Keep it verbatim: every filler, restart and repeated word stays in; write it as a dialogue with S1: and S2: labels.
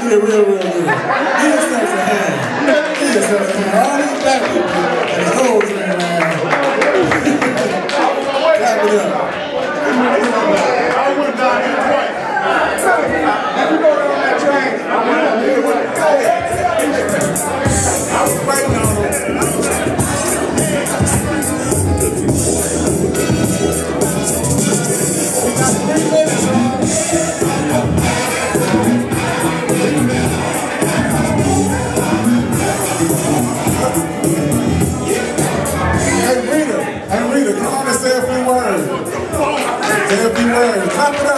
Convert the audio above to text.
S1: did real, real good. Give yourself a hand. Give yourself a hand. All these black people and the hoes in around. Clap it up. I would have died here twice. If you go down that train, I would have been able to go ahead. I was waiting on them. We got three minutes, Hey Rita, hey Rita, come on and say a few words. Say a few words. Clap it up.